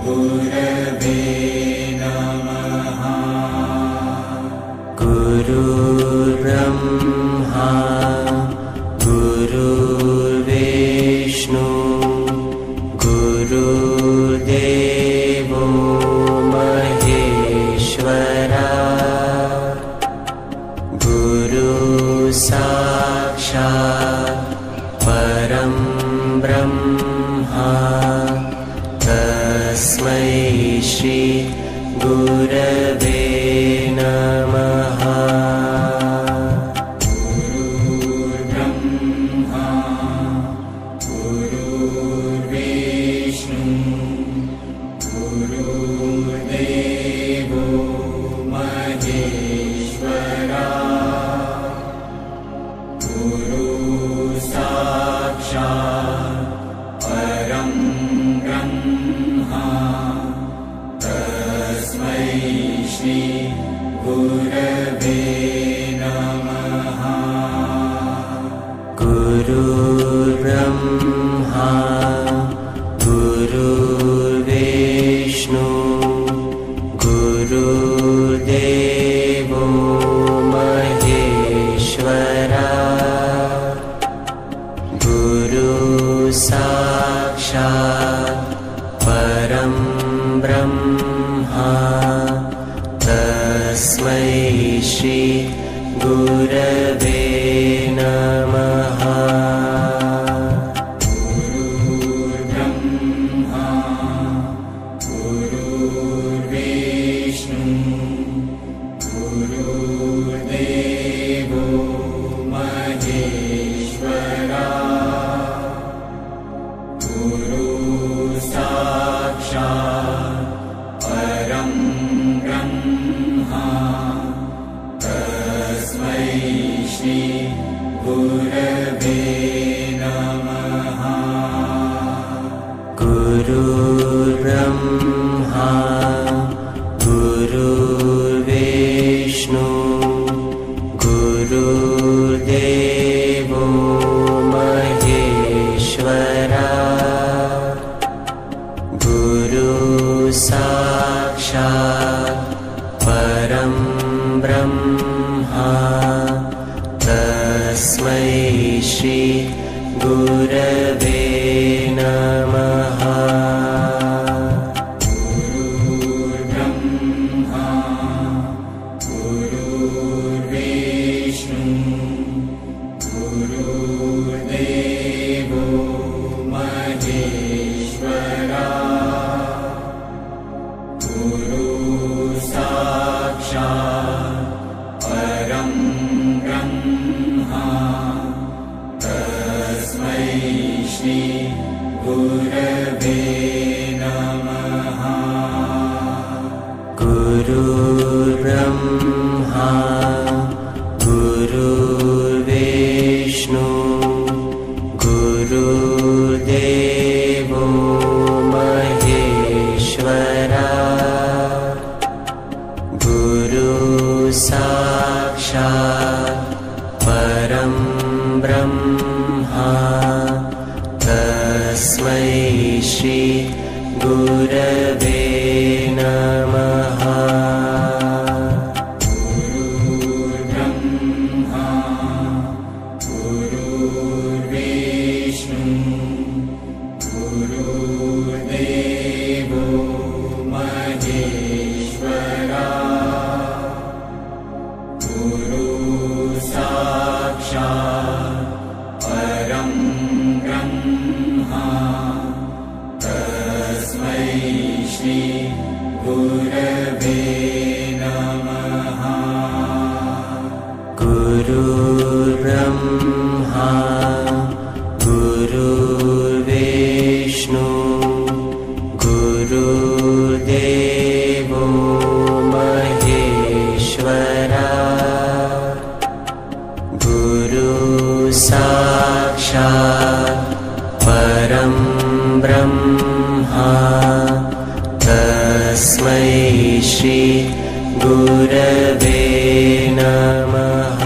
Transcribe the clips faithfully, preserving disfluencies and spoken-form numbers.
गुरवे नमः। गुरुर्ब्रह्मा गुरुर्विष्णु गुरुर्देवो महेश्वरा गुरुः साक्षात् परं ब्रह्मा तस्मै श्री गुरवे नमः। गुरुर्ब्रह्मा गुरुर्विष्णु गुरुर्देवो महेश्वरा गुरुः साक्षात् परं ब्रह्मा तस्मै श्री गुरवे नमः। गुरुर्ब्रह्मा गुरुर्विष्णु गुरुर्देवो महेश्वरा गुरुः साक्षात् परं ब्रह्मा तस्मै श्री गुरवे नमः। गुरुर्ब्रह्मा गुरुर्विष्णु गुरुर्देवो महेश्वरा गुरुः साक्षात् परं ब्रह्मा तस्मै श्री गुरवे नमः। गुरुर्ब्रह्मा गुरुर्विष्णु गुरुर्देवो महेश्वरा गुरुः साक्षात् परं ब्रह्मा तस्मै श्री गुरवे नमः। गुरुर्ब्रह्मा गुरुर्विष्णु गुरुर्देवो महेश्वरा गुरुः साक्षात् परं ब्रह्मा तस्मै श्री गुरवे नमः। गुरुर्ब्रह्मा गुरुर्विष्णु गुरुर्देवो महेश्वरा गुरुः साक्षात् परं ब्रह्मा तस्मै श्री गुरवे नमः। गुरुर्ब्रह्मा गुरुर्विष्णु गुरुर्देवो महेश्वरा गुरुः साक्षात् परं ब्रह्मा तस्मै श्री गुरवे नमः। गुरुर्ब्रह्मा गुरुर्विष्णु गुरुर्देवो महेश्वरा गुरुः साक्षात् परं ब्रह्मा तस्मै श्री गुरवे नमः।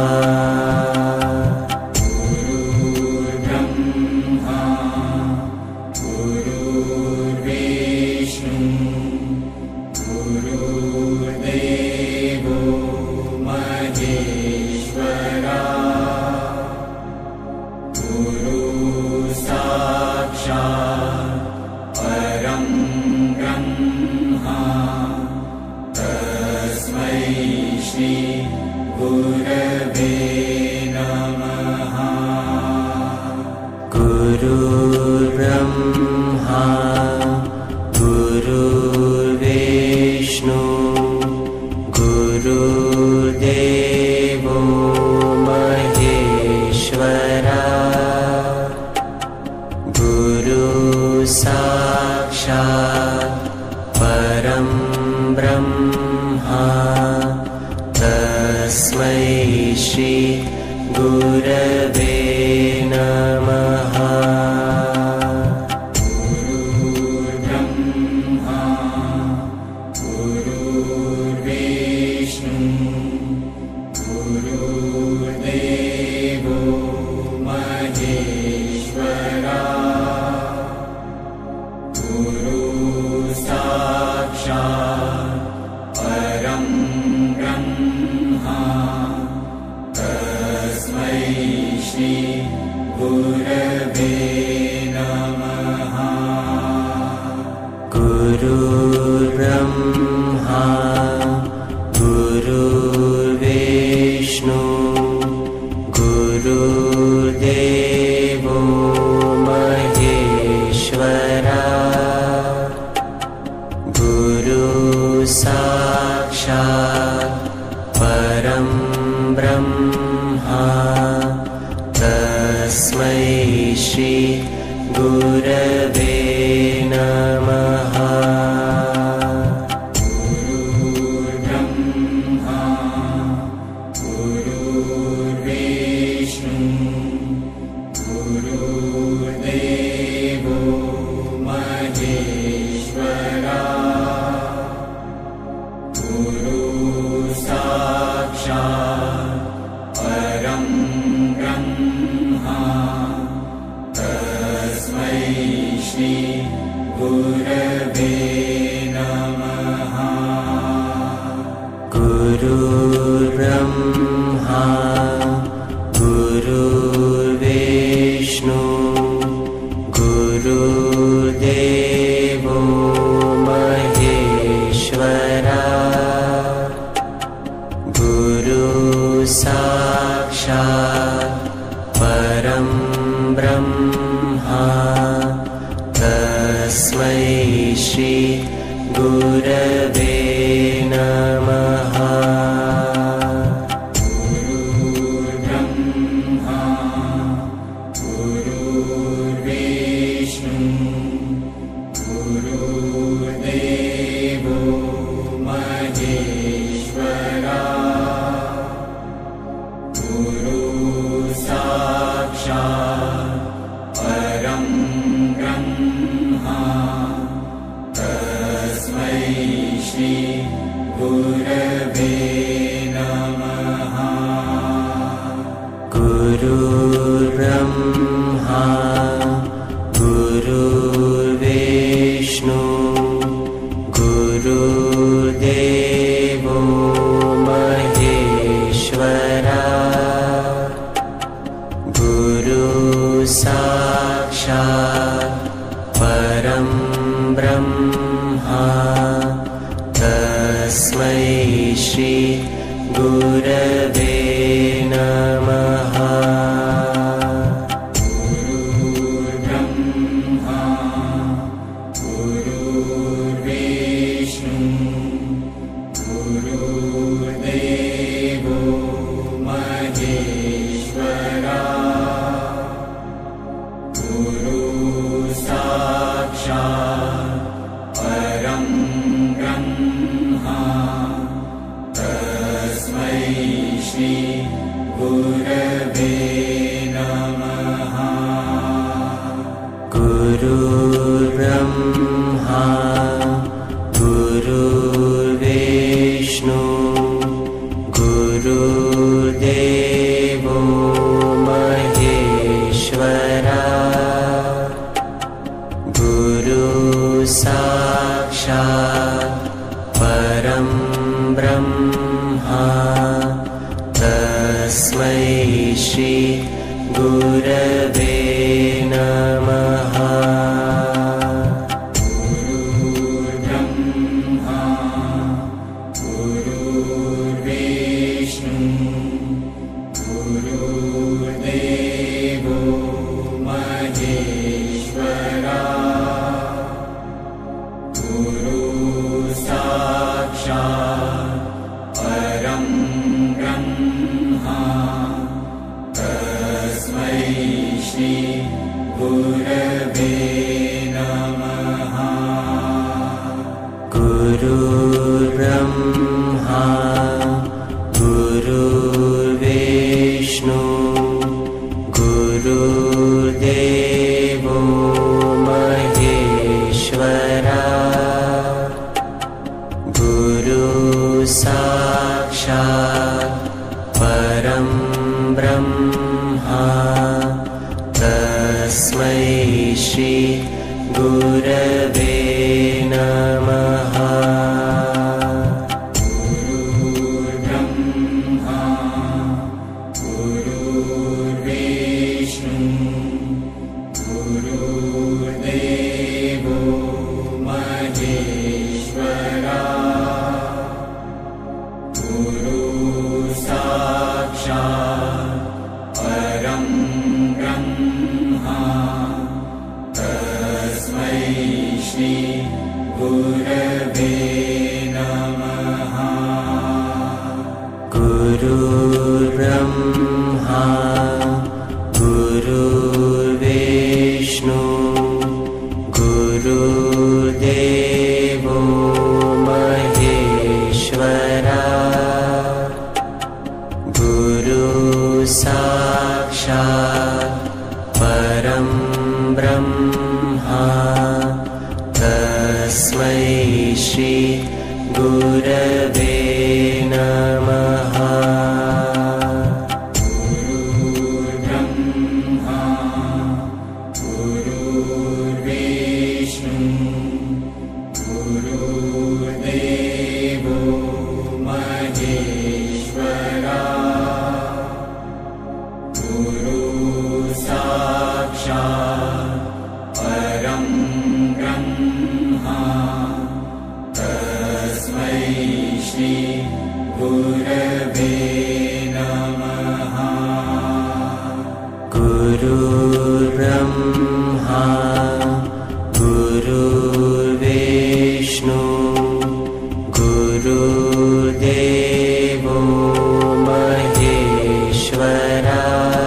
गुरुर्ब्रह्मा गुरुर्विष्णु साक्षात् परं ब्रह्म तस्मै श्री गुरवे नमः। गुरुर्ब्रह्मा गुरुर्विष्णु गुरुर्देवो महेश्वरा गुरुः साक्षात् परं ब्रह्म तस्मै श्री गुरवे नमः। गुरुर्ब्रह्मा गुरुर्विष्णु गुरुर्देवो महेश्वरा गुरुः साक्षात् परं ब्रह्म तस्मै श्री गुरवे नमः। गुरुर्ब्रह्मा गुरुर्विष्णु गुरुर्देवो महेश्वरा गुरुः साक्षात् परं ब्रह्म तस्मै श्री गुरवे नमः। गुरुर्ब्रह्मा गुरुर्विष्णु गुरुर्देवो महेश्वरा गुरुः साक्षात् परं ब्रह्म तस्मै श्री गुरवे नमः। गुरुर्ब्रह्मा गुरुर्विष्णु गुरुर्देवो महेश्वरा गुरुः साक्षात् परं ब्रह्म तस्मै श्री गुरवे नमः। गुरुर्ब्रह्मा गुरुर्विष्णु गुरुर्देवो महेश्वरा गुरुः साक्षात् परं ब्रह्म तस्मै श्री गुरवे नमः। गुरुर्ब्रह्मा गुरुर्विष्णु गुरुर्देवो महेश्वरा गुरुः साक्षात् परं ब्रह्म तस्मै श्री गुरवे नमः। गुरुर्ब्रह्मा गुरुर्विष्णु गुरुर्देवो महेश्वरा गुरुः साक्षात् परं ब्रह्म तस्मै श्री गुरवे नमः। गुरुर्ब्रह्मा गुरुर्विष्णु गुरुर्देवो महेश्वरा गुरुः साक्षात् परं ब्रह्म तस्मै श्री गुरवे नमः। श्री गुरवे नमः। गुरुर्ब्रह्मा गुरुर्विष्णु गुरुर्देवो महेश्वरा गुरुः साक्षात् परं ब्रह्मा तस्मै श्री गुरवे नमः। गुरुर्ब्रह्मा गुरुर्विष्णु गुरुर्देवो महेश्वरा गुरुः साक्षात् परं ब्रह्मा तस्मै श्री गुरवे नमः। गुरुर्ब्रह्मा गुरुर्विष्णु गुरुर्देवो महेश्वरा गुरुः साक्षात् परं ब्रह्मा तस्मै श्री गुरवे नमः। गुरुर्ब्रह्मा गुरुर्विष्णु गुरुर्देवो महेश्वरा गुरुः साक्षात् परं ब्रह्मा तस्मै श्री गुरवे नमः। गुरुर्ब्रह्मा गुरुर्विष्णु गुरुर्देवो महेश्वरा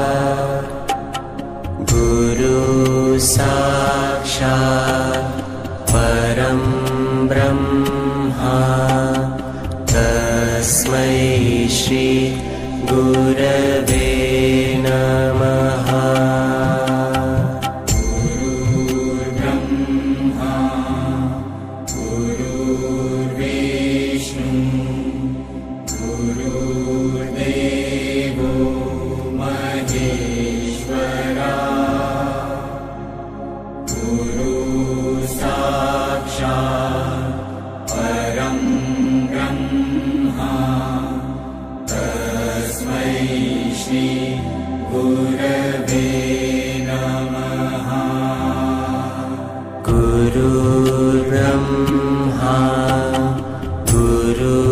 गुरुः साक्षात् परं ब्रह्मा तस्मै श्री गुरवे नमः। गुरुर्ब्रह्मा गुरुर्विष्णु गुरुर्देवो महेश्वरा गुरुः साक्षात् परं ब्रह्मा तस्मै श्री गुरवे नमः। गुरुर्ब्रह्मा गुरु